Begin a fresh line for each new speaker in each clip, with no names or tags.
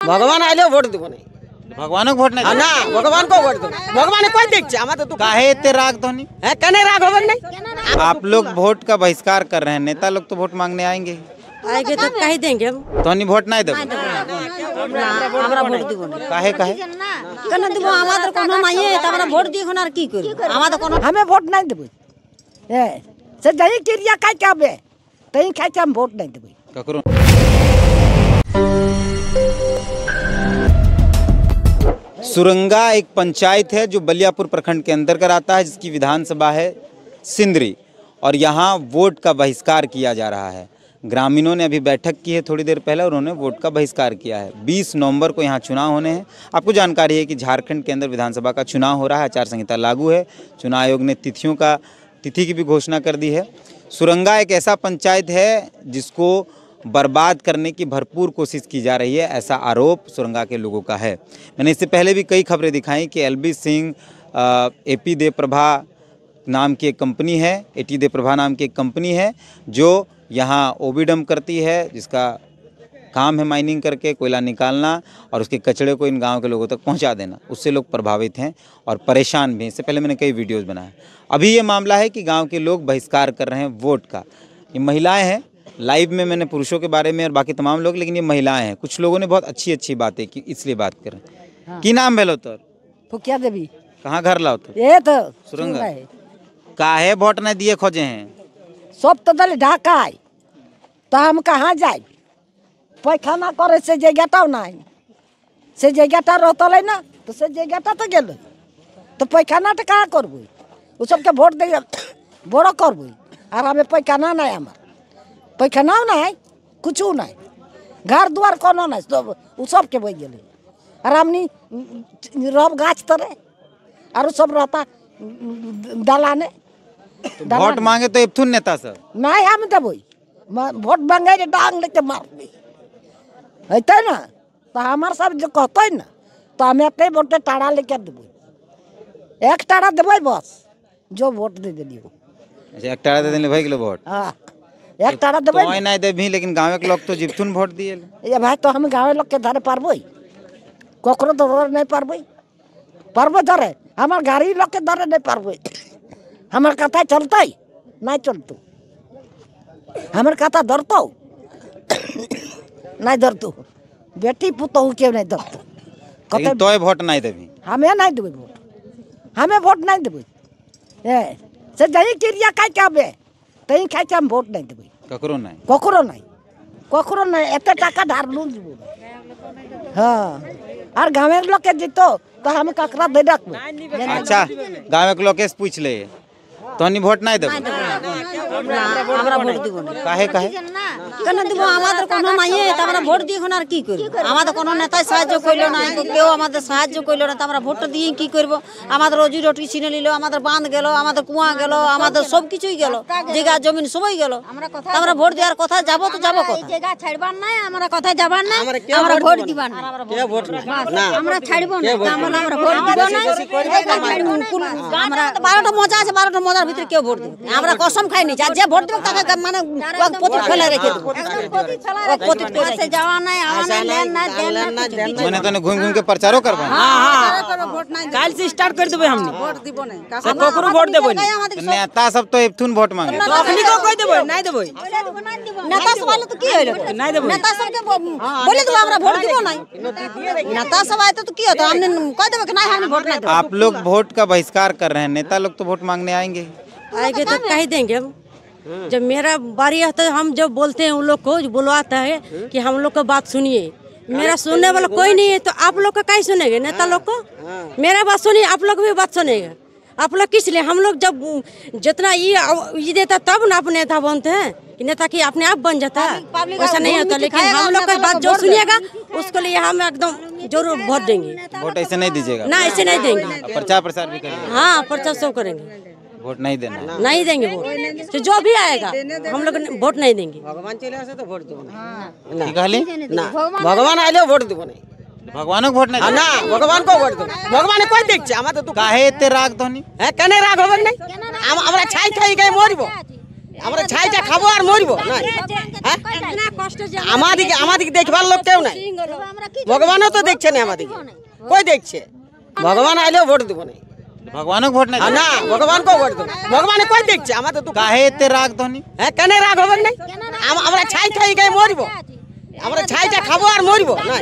भगवान आइले वोट देबो नहीं।
भगवान को वोट नहीं
ना भगवान को वोट देबो। भगवान कोई देख छे हमार तो
काहे इतने राग धोनी
है कने राग होबन नहीं।
आप लोग वोट का बहिष्कार कर रहे हैं, नेता लोग तो वोट मांगने आएंगे
तो कहीं देंगे हम।
तो नहीं वोट नहीं देबो
हमरा वोट देबो नहीं।
काहे काहे
कने देबो हमार कोनो नहीं है त हमरा वोट दिखो ना की करबो हमार कोनो
हमें वोट नहीं देबो ए से जही क्रिया काय काबे तई खाय हम वोट नहीं देबो
ककरो। सुरंगा एक पंचायत है जो बलियापुर प्रखंड के अंतर्गत आता है, जिसकी विधानसभा है सिंदरी, और यहाँ वोट का बहिष्कार किया जा रहा है। ग्रामीणों ने अभी बैठक की है थोड़ी देर पहले और उन्होंने वोट का बहिष्कार किया है। 20 नवंबर को यहाँ चुनाव होने हैं। आपको जानकारी है कि झारखंड के अंदर विधानसभा का चुनाव हो रहा है, आचार संहिता लागू है, चुनाव आयोग ने तिथि की भी घोषणा कर दी है। सुरंगा एक ऐसा पंचायत है जिसको बर्बाद करने की भरपूर कोशिश की जा रही है, ऐसा आरोप सुरंगा के लोगों का है। मैंने इससे पहले भी कई खबरें दिखाई कि एलबी सिंह एपी देप्रभा नाम की एक कंपनी है, एटी देप्रभा नाम की एक कंपनी है जो यहाँ ओबीडम करती है, जिसका काम है माइनिंग करके कोयला निकालना और उसके कचड़े को इन गांव के लोगों तक पहुंचा देना। उससे लोग प्रभावित हैं और परेशान भी। इससे पहले मैंने कई वीडियोस बनाए। अभी ये मामला है कि गांव के लोग बहिष्कार कर रहे हैं वोट का। ये महिलाएं हैं, लाइव में मैंने पुरुषों के बारे में और बाकी तमाम लोग, लेकिन ये महिलाएं हैं। कुछ लोगों ने बहुत अच्छी अच्छी बातें की, इसलिए बात करें। हाँ। की नाम भेलो तोर?
फुकिया देवी।
कहाँ घर लाओ तो?
ये तो
सुरंगा। काहे वोट नहीं दिए खोजे हैं?
सब तो दल ढाका है तो हम कहाँ जाए? पैखाना करे से जगह नहीं से जगह रहता है ना, तो से जगह तो गेल तो पैखाना तो कहाँ करबू? उ सबके वोट दे बड़ा करबू और हमें पैखाना नहीं, हमार पैखाना नहीं, कुछ नहीं, घर द्वार कोनो नहीं, तो उ सबके बह गए और हमनी रब गाछ तरे और सब रहता दलाने।
तो वोट मांगे तो एथुन नेता सब
नहीं हम देबो वोट मांगे डांग लेके मार दी है ना, तो हमार सब जो कहते ना तो हमें एक वोट टाड़ा लेके देबो, एक टाड़ा देबो बस जो वोट दे दिली।
अच्छा एक टाड़ा दे देले भाई किलो वोट?
हां एक टाड़ा देबो
तो नहीं देबी, लेकिन गांव के लोग तो जिप्थुन वोट दिए।
ये भाई तो हम गांव लोग के धरे पारबो कोकरो धरे नहीं पारबो धरे हमार गाड़ी लोग के धरे नहीं पारबो। हमार कथा चलता नहीं चलतू, हमार कथा धरतो नहीं धरतू, बेटी पुतहू के नहीं धरतू।
कते तो वोट नहीं देबी?
हमें नहीं देबे वोट, हमें वोट नहीं देबे ए से जही क्रिया काय काबे तई खाय हम वोट नहीं देबे
ककरो नहीं
ककरो नहीं एते टाका धार लू देबो। हां और गांव लोग के जीतो तो हम ककरा दे रखबे।
अच्छा गांव के लोग के पूछ ले तो नहीं वोट नहीं देबो?
हमरा वोट दिबो नहीं।
काहे काहे
कने देबो हमार कोनो नहीं है त हमरा वोट दिखो ना की करबो? हमार कोनो नेता साहाय्य कइलो ना, केओ हमार साहाय्य कइलो ना, त हमरा वोट दिए की करबो? हमार रोजी रोटी छिने लिलो, हमार बांध गेलो, हमार कुआं गेलो, हमार सब किछुई गेलो, जगह जमीन सबई गेलो। हमरा वोट दियार কথা যাবো তো যাবো কথা জায়গা ছাড়বার নাই, আমরা কথা যাবার নাই, আমরা ভোট দিবার নাই।
के वोट ना
আমরা ছাড়বো না, আমরা ভোট দিব না। আমরা 12টা মজা আছে, 12টা মজার ভিতরে কেউ ভোট দিবে? আমরা কসম খাই নি যে ভোট দিব তাকে মানে প্রতীক ফেলে রেখে দেব। প্রতীক করে যাওয়া নাই, আওয়া নাই, লেন না দেন না।
मैंने तो घूम घूम के प्रचारो करबा।
हां काल से स्टार्ट कर देबे हमनी। वोट दिबो नहीं, कोकरो वोट देबो नहीं।
नेता सब तो एथुन वोट मांगे,
तो अपनी को कोई देबो नहीं देबो?
नेता सब वाले तो की होइलो?
नहीं देबो
नेता सब के बोले तो हमरा वोट दिबो नहीं। नेता सब आए तो की होता? हमने कह देबे कि नहीं हमने वोट नहीं देबो।
आप लोग वोट का बहिष्कार कर रहे हैं, नेता लोग तो वोट मांगने आएंगे
तो कह देंगे हम। जब मेरा बारी आता है हम जब बोलते हैं उन लोग को बुलवाता है कि हम लोग का बात सुनिए, मेरा सुनने वाला कोई नहीं है तो आप लोग का कैसे सुनेंगे? नेता लोग को मेरा बात सुनिए, आप लोग भी बात सुनेगा। आप लोग किस लिए? हम लोग जब जितना ये देता तब ना आप नेता बनते हैं कि नेता की अपने आप बन जाता है, वैसा नहीं होता। लेकिन हम लोग का बात जो सुनिएगा उसको लिए हम एकदम जरूर वोट देंगे।
वोट ऐसे नहीं दीजिएगा?
ना ऐसे नहीं देंगे,
प्रचार प्रसार भी करेंगे?
हाँ प्रचार सब करेंगे,
वोट नहीं देना,
नहीं देंगे वोट। तो जो भी आएगा हम लोग वोट नहीं देंगे।
भगवान चले आसे तो वोट देबो नहीं।
ठीक है
ना भगवान आइले वोट देबो नहीं।
भगवान को वोट नहीं
ना भगवान को वोट देबो। भगवान कोई देख छे हमार तो
काहे इतने राग धोनी
है कने राग होबन नहीं। हमरा छाई छाई गई मोरबो আমরা ছাইটা খাবো আর মরবো না আমাদিকে দেখবার লোক কেউ নাই ভগবানও তো দেখছে না আমাদিকে কই দেখছে ভগবান আইলেও ভোট দিব না
भगवानों को वोट नहीं
ना भगवान को वोट दो भगवान कोई देखছে আমাদের তো
काहे इतने राग धोनी
হ্যাঁ কেন রাগ হবে না আমরা ছাই খাই গাই মরবো আমরা ছাইটা খাবো আর মরবো না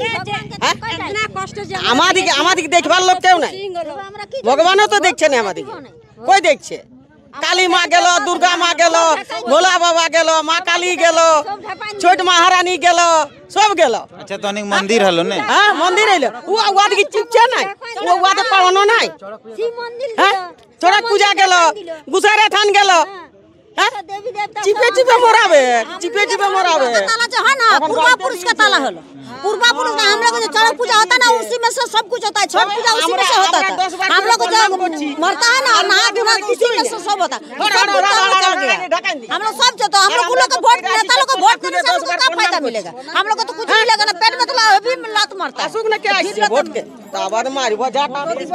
আমাদিকে দেখবার লোক কেউ নাই ভগবানও তো দেখছে না আমাদিকে কই দেখছে কালী মা গেল দুর্গা মা গেল ভোলা বাবা গেল মা কালী গেল ছোট महारानी গেল সব গেল
अच्छा तो अनेक मंदिर हलो ने
হ্যাঁ মন্দির এলো ওয়াদিকে চিপছে নাই ওয়াদে পাওয়ানো নাই হ্যাঁ থোড়া পূজা গেল গুসারে থান গেল চিপে চিপে মরাবে
ताला जो है ना पूर्वा पुरुष का ताला हलो पूर्वा पुरुष का हम लोग जो चढ़क पूजा होता है ना उसी में से सब कुछ होता है छठ पूजा उसी में से होता है हम लोग जो मरता है ना नहा धोना उसी में से सब होता है हम लोग सब जो तो हम लोग को वोट नेता लोग को वोट देने से हमको क्या फायदा मिलेगा हम लोग को तो कुछ मिलेगा ना पेट में तो अभी लात मारता है
असुक ने क्या आइए वोट के आबाद मारी बजा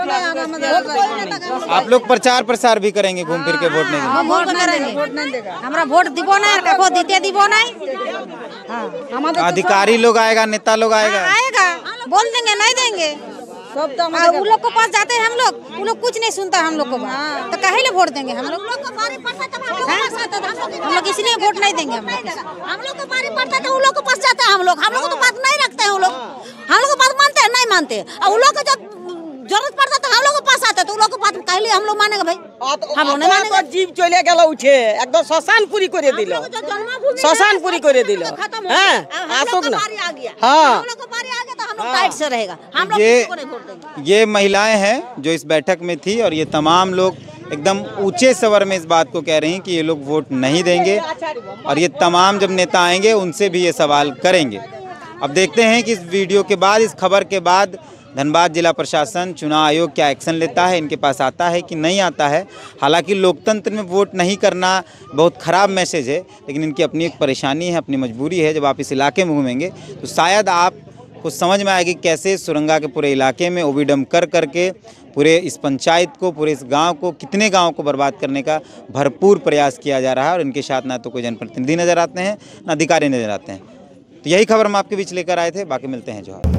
आप लोग प्रचार प्रसार भी करेंगे घूम फिर के वोट नहीं देंगे
वोट करेंगे हमरा वोट दिबो ना कको दीते दिबो ना हां हमारे
अधिकारी लोग आएगा नेता लोग आएगा
बोल देंगे नहीं देंगे सब तो उन लोग को पास जाते हैं हम लोग उन लोग कुछ नहीं सुनता हम लोग को तो काहे ले वोट देंगे हम लोग को बारी पड़ता तब हम लोग इसलिए वोट नहीं देंगे हम लोग को बारी पड़ता तो उन लोग को पास जाते हैं हम लोग को तो बात नहीं रखते हैं हम लोग को बात मानते हैं नहीं मानते और उन लोग को जब जरूरत पड़ता तो हम लोग के पास आता तो उन लोग को बात काहे हम लोग मानेंगे भाई हम लोग नहीं मानेंगे
जीव चले गेल उठे एकदम श्मशान पूरी करे दिल श्मशान पूरी करे दिल हां आसुक ना हां
हम लोग को बारी आ गया तो हम लोग टाइट से रहेगा हम लोग किसी को नहीं वोट देंगे
ये महिलाएं हैं जो इस बैठक में थी और ये तमाम लोग एकदम ऊंचे स्वर में इस बात को कह रही हैं कि ये लोग वोट नहीं देंगे और ये तमाम जब नेता आएंगे उनसे भी ये सवाल करेंगे। अब देखते हैं कि इस वीडियो के बाद इस खबर के बाद धनबाद जिला प्रशासन चुनाव आयोग क्या एक्शन लेता है, इनके पास आता है कि नहीं आता है। हालांकि लोकतंत्र में वोट नहीं करना बहुत ख़राब मैसेज है, लेकिन इनकी अपनी एक परेशानी है, अपनी मजबूरी है। जब आप इस इलाके में घूमेंगे तो शायद आपको समझ में आएगी कैसे सुरंगा के पूरे इलाके में ओबीडम कर करके पूरे इस पंचायत को, पूरे इस गांव को, कितने गांव को बर्बाद करने का भरपूर प्रयास किया जा रहा है। और इनके साथ ना तो कोई जनप्रतिनिधि नज़र आते हैं ना अधिकारी नज़र आते हैं। तो यही खबर हम आपके बीच लेकर आए थे। बाकी मिलते हैं जो